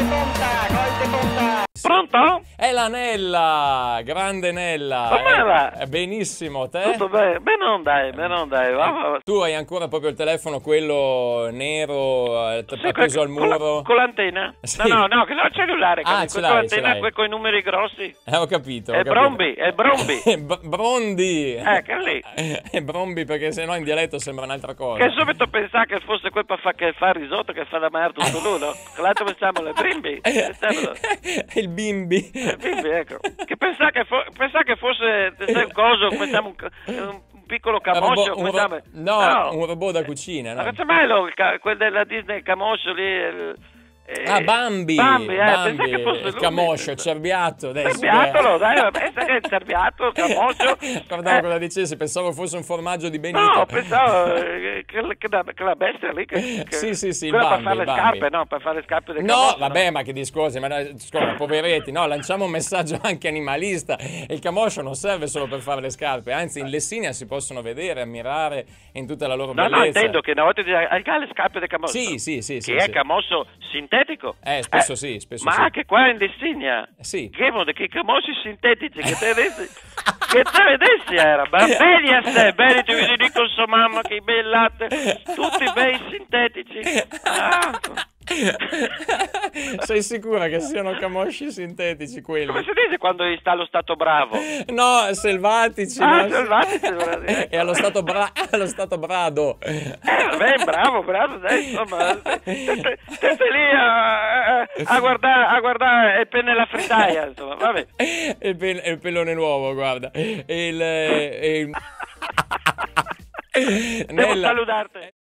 Pronto? È la Nella, grande Nella. Come va? Benissimo, te? Tutto bene? Beh, non dai, va. Tu hai ancora proprio il telefono, quello nero, Sì, appeso al muro? Con l'antenna? Sì. No, che ho il cellulare, Ah, con ce l'hai, l'antenna, ce l'hai. con i numeri grossi. Ho capito. È Bromby. Brondi. Che lì. È Bromby, perché sennò in dialetto sembra un'altra cosa. Che subito pensava che fosse quel che fa il risotto, che fa da mangiare tutto l'uno. L'altro pensavamo le Brimby. Il bimbi. Bimbi, ecco. Che pensava che fosse un coso, pensavo un piccolo camoscio. Un robot da cucina, no? Ma faccia mai quel della Disney, il camoscio lì... Bambi, pensai che fosse il lui. camoscio, cerbiato. Cerbiatolo, dai, pensa che è il cerbiato, il camoscio. Guardavo cosa dicessi, pensavo fosse un formaggio di Benito. No, pensavo che la bestia lì sì, quella Bambi, per fare le scarpe, no, per fare le scarpe del camoscio. No, vabbè, ma che discorsi, scusa, poveretti, no, lanciamo un messaggio anche animalista. Il camoscio non serve solo per fare le scarpe, anzi in Lessinia si possono vedere, ammirare in tutta la loro bellezza. No, intendo che una volta hai le scarpe del camoscio. Sì. Che è camoscio sintetico. Spesso sì. Ma anche qua in Lessinia. Sì. Che camosci sintetici che te vedessi era. Ma belli a sé, belli ti vedi con sua mamma, che bei latte, tutti bei sintetici. Sei sicura che siano camosci sintetici quelli? Come si dice quando sta allo stato bravo? No, selvatici. Selvatici. E allo stato brado. Bravo, dai, insomma. Stai lì a guardare il penne nella frittaia, insomma, vabbè. Il pellone nuovo, guarda. Devo salutarti.